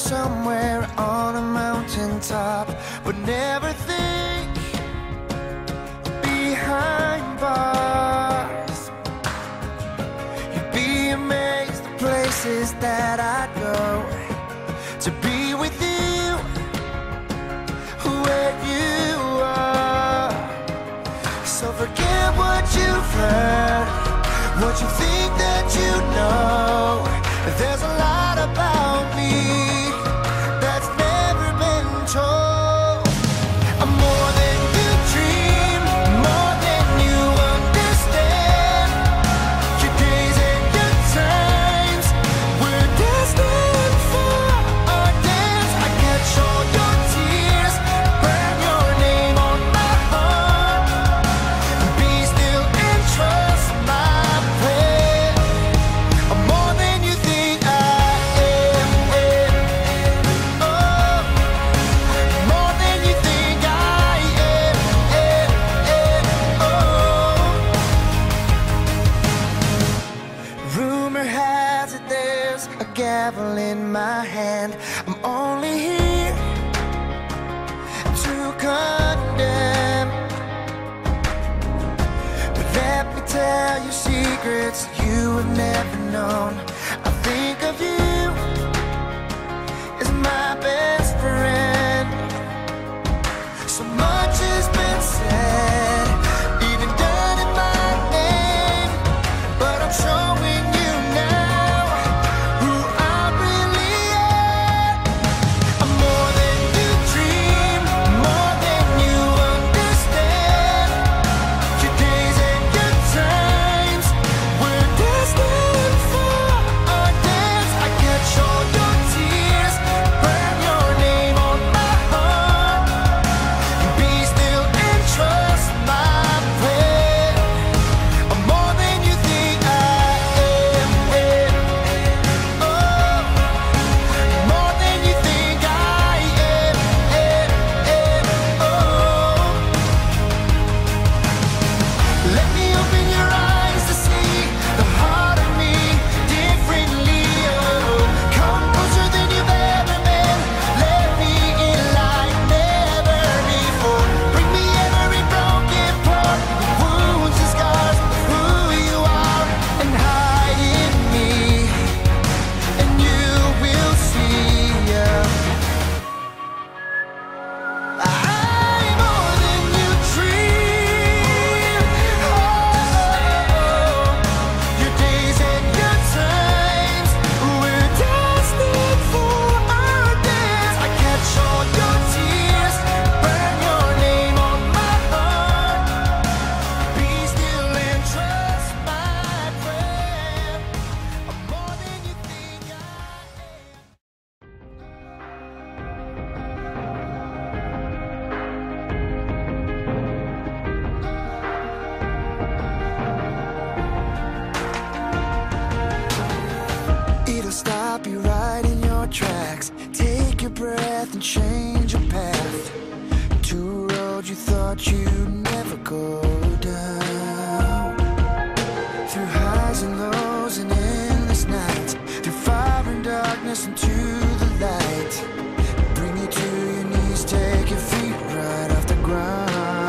somewhere on a mountaintop, but never think behind bars. You'd be amazed the places that I'd go to be with you, where you are. So forget what you've heard, what you think that you know. There's a lot about me that's never been told. I'm more than you dream, more than you understand. Your days and your times, we're destined for our dance. I catch all your tears, burn your name on my heart. Be still and trust my plan. I'm more than you think I am. Oh, more than you think I am. Oh, rumor has it there's a gavel in my hand. I'm only here to condemn, but let me tell you secrets you have never known. I think of you as my best friend. So much has been said, even done in my name, but I'm showing you now who I really am. I'm more than you dream, more than you understand. Your days and your times, we're destined for our dance. I catch all your tears, burn your name on my heart. Be still and trust my plan. I'm more than you think I am. Oh, more than you think I am. Oh, let me open your eyes to see the heart of me differently. Oh, come closer than you've ever been. Let me in like never before. Bring me every broken part, the wounds and scars of who you are, and hide in me, and you will see. I'm more than you dream. Oh, your days and your times, we're destined for our dance. I catch all your tears, burn your name on my heart. Be still and trust my plan. I'm more than you think I am. It'll stop you right in your tracks. Take your breath and change your path to a road you thought you'd never go down. Through highs and lows and endless nights, through fire and darkness into the light. Bring you to your knees, take your feet right off the ground.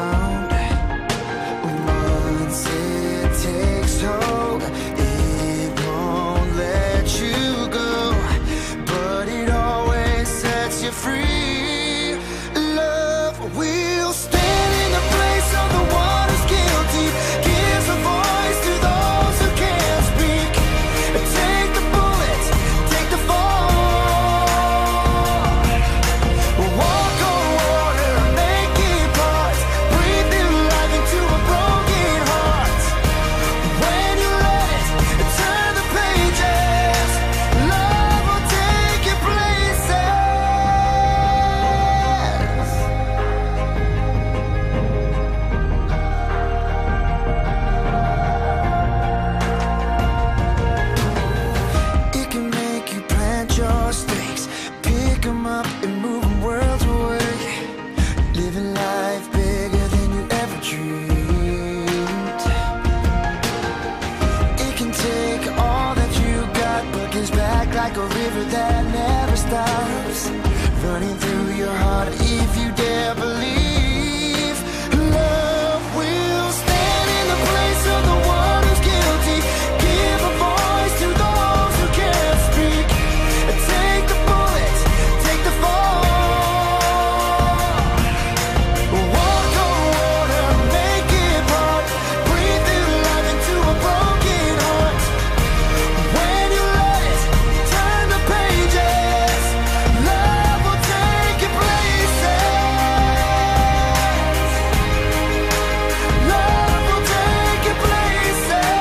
Once it takes hold, it won't let you go, but it always sets you free. Love will stand in the place of the one who's guilty, gives a voice to those who can't speak. Take the bullet, take the fall. Walk on water, make it part. Breathe new life into a broken heart. When you let it turn the pages, love will take your places. running through your heart. If you dare believe, love will stand in the place of the one who's guilty. Give a voice to those who can't speak. Take the bullets, take the fall. Walk on water, make it part. Breathe new life into a broken heart. When you let it turn the pages, love will take your places. Love will take your places.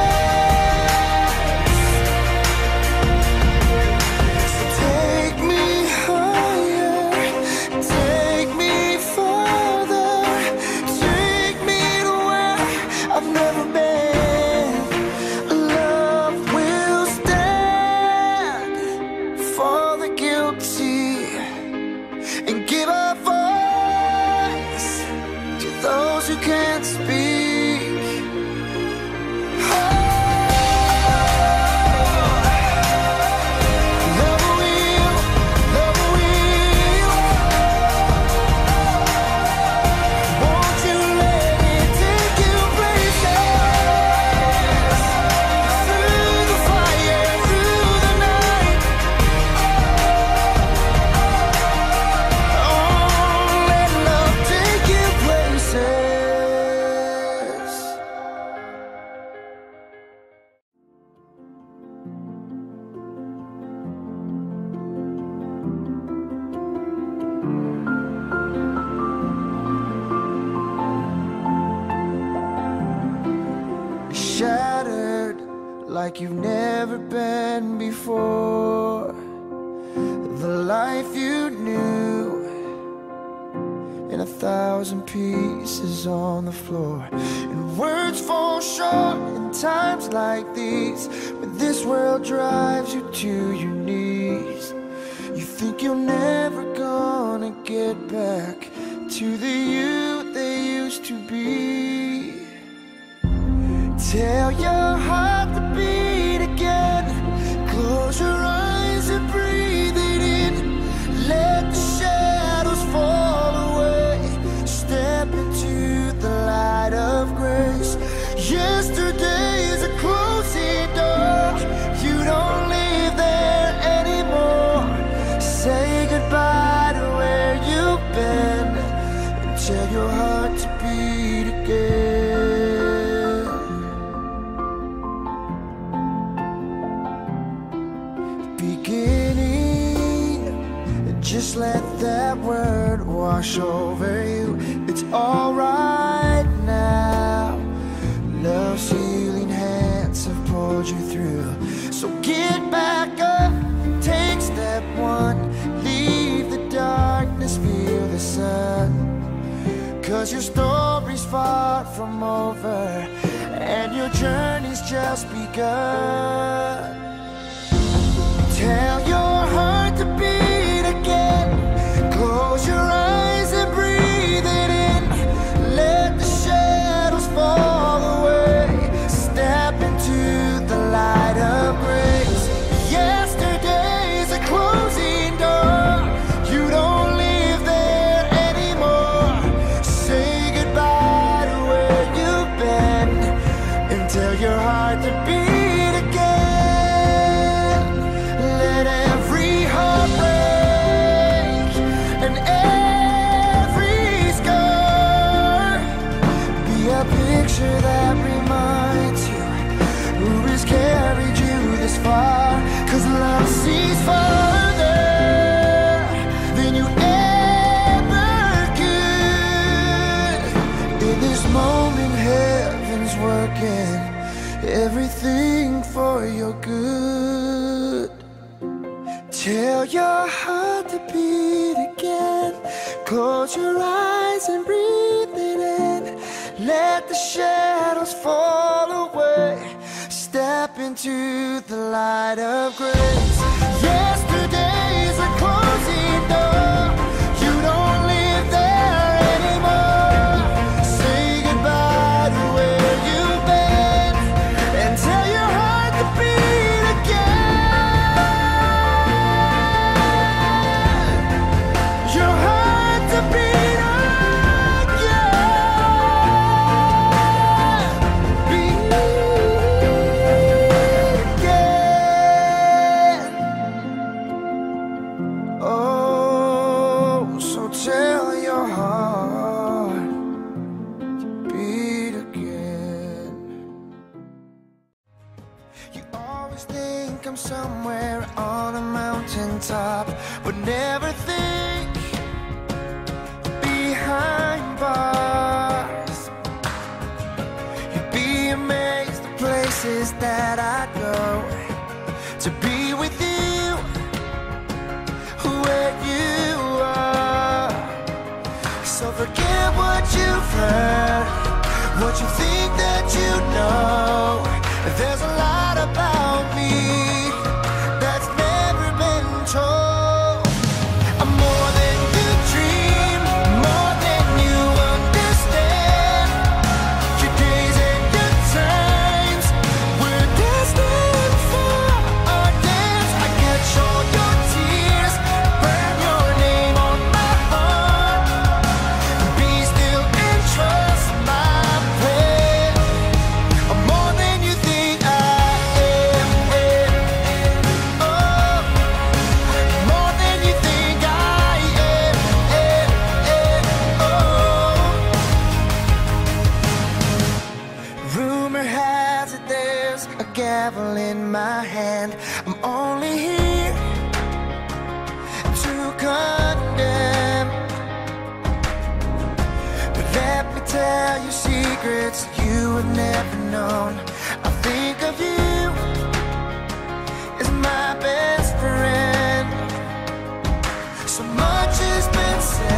So take me higher, take me farther, take me to where I've never been. Love will stand for the guilty and give a voice to those who can't speak. Love will, love will. Won't you let it take you places? Through the fire, through the night. Oh, let love take you places. Shattered like you've never been before. The life you knew in 1,000 pieces on the floor. And words fall short in times like these, when this world drives you to your knees. You think you're never gonna get back to the you they used to be. Tell your heart to beat again. Close your eyes and breathe it in. Let the shadows fall away. Step into the light of grace. Yesterday is a closing door. You don't live there anymore. Say goodbye to where you've been and tell your heart to beat again. Beginning, just let that word wash over you. It's alright now. Love's healing hands have pulled you through. So get back up, take step one. Leave the darkness, feel the sun. 'Cause your story's far from over, and your journey's just begun. Tell your heart to beat again. Close your eyes and breathe it in. Let the shadows fall away. Step into the light of grace. Yesterday's a closing door. You don't live there anymore. Say goodbye to where you've been and tell your heart to beat again. Let every heart break and every scar be a picture that reminds you who has carried you this far. 'Cause love sees farther than you ever could. In this moment, heaven's working everything for your good. Tell your heart to beat again. Close your eyes and breathe it in. Let the shadows fall away. Step into the light of grace. Yesterday's a closing door. You don't live there anymore. Say goodbye to where you've been and tell your heart to beat again. So forget what you've heard, what you think that you know. There's a lot about me that's never been told. I'm more than you dream, more than you understand. Your days and your times, we're destined for our dance. I catch all your tears, burn your name on my heart. Be still and trust my plan. I'm more than you think I am. Oh, more than you think I am. Oh. Rumor has it there's a gavel in my hand. I'm only here to condemn, but let me tell you secrets you have never known. I think of you as my best friend. So much has been said,